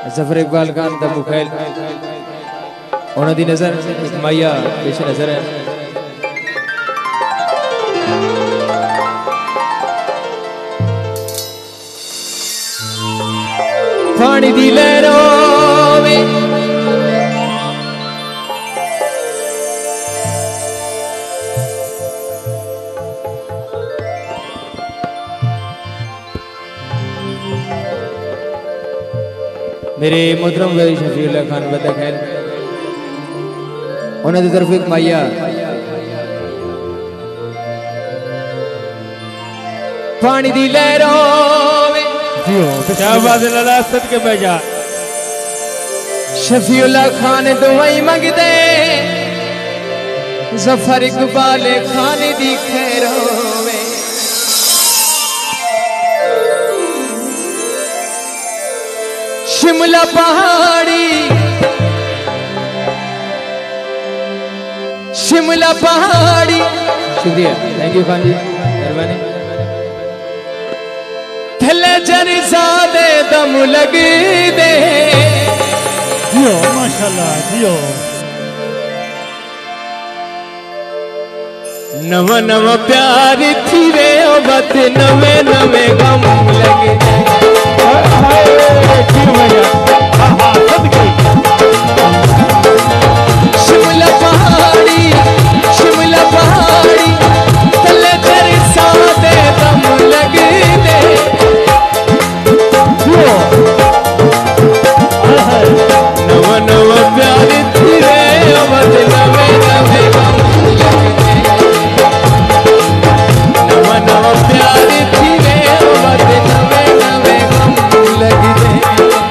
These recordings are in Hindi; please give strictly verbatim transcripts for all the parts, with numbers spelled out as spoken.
जफर इकबाल खान दा मुखैल उन्हों दी नजर एक माइया पेश नजर है। पानी दी लहरों में मेरे मोहतरम भाई शफीउल्लाह खान बदखैल उन्होंने तरफ एक माइया पानी दी लहरों में क्या बात है लाला सदके बैजा शफीउल्लाह खान दुआई मंगदे जफर इकबाल खान दी खैरों में शिमला पहाड़ी शिमला पहाड़ी शुक्रिया थैंक यू खान जी मेहरबानी थले जरसादे दम लग दे जियो माशाल्लाह जियो नव नव प्यार थी रे ओ बत नवे नवे गम लगे शिमला पहाड़ी शिमला पहाड़ी थले जरसादे दम लग दे नव नव प्यार थी रे ओ बत नवे नवे गम लगे नव नव प्यार थी रे ओ बत नवे नवे गम लगे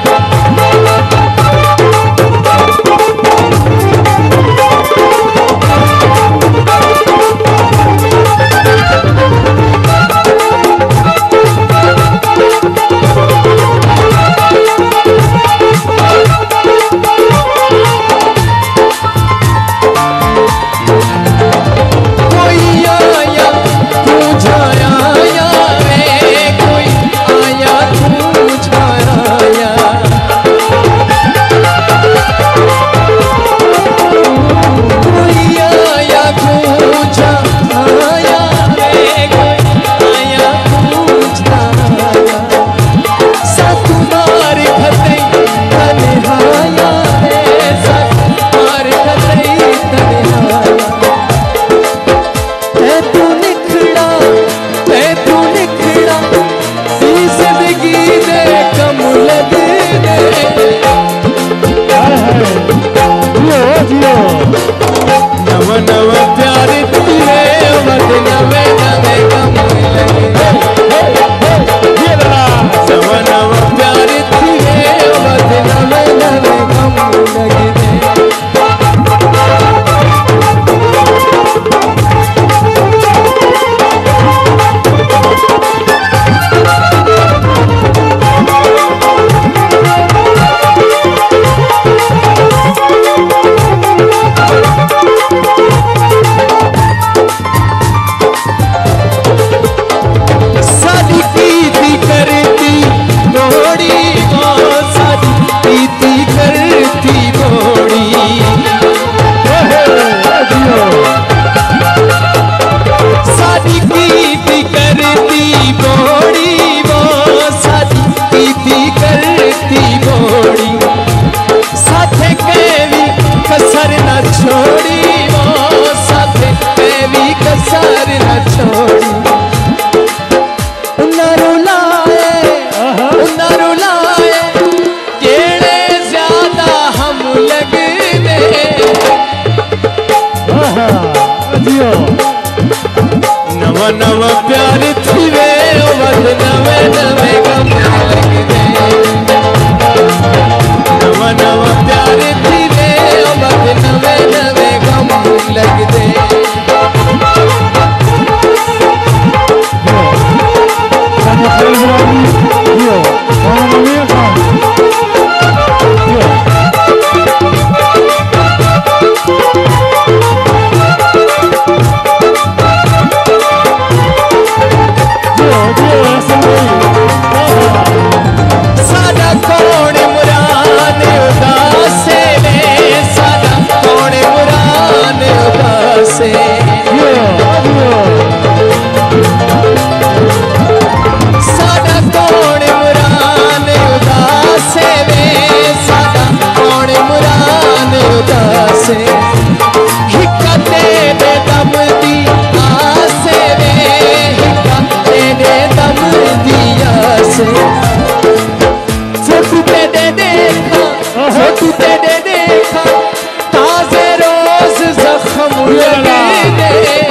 तेरे देखा, छोटू तेरे देखा, ताजे रोज जख्म लगे।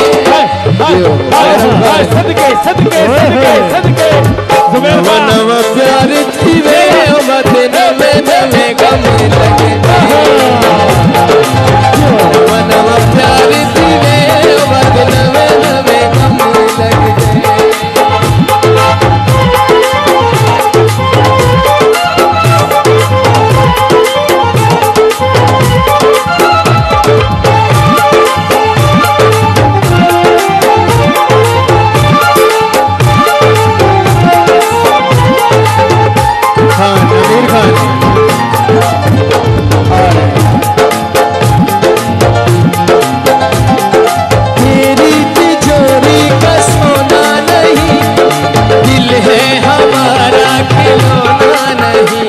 सदके सदके सदके सदके जुबैर नवा नवा प्यार थी वे मत नवे नवे गम लगे। नवा नवा प्यार थी वे मत नवे नवे गम लगे। खान अमीर खान तेरी तिजोरी का सोना नहीं, दिल है हमारा खिलौना नहीं।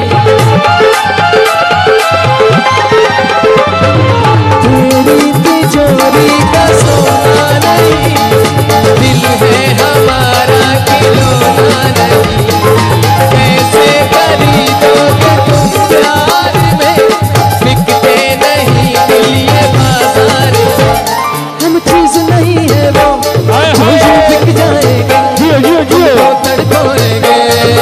तेरी तिजोरी का सोना नहीं, दिल है हमारा खिलौना नहीं। कैसे खरीदोगे तुम प्यार में, बिकते नहीं दिल ये बाजार में। हम चीज नहीं है वो जो बिक जाएगा, जियो जियो जियो तो तड़पोएंगे।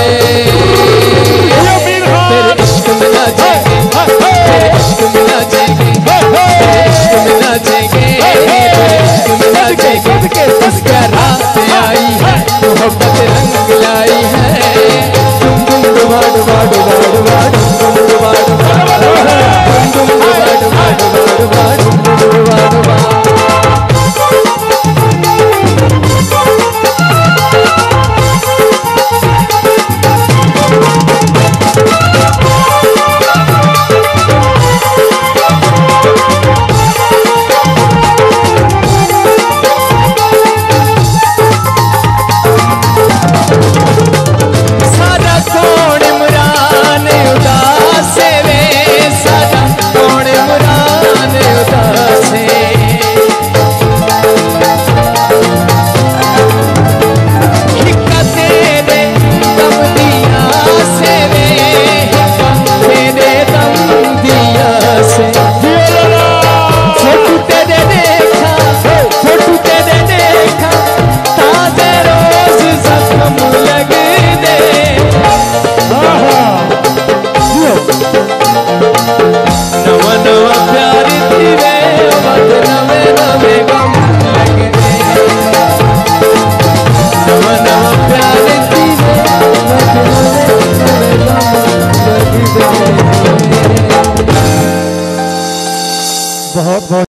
तेरे इश्क में नाचेंगे, तेरे इश्क में नाचेंगे, तेरे इश्क में नाचेंगे, तेरे इश्क में नाचेंगे। उसका रात आई है, मोहब्बत रंग लाई है। डुम डुम डुमा डुमा डुमा डुमा डुमा।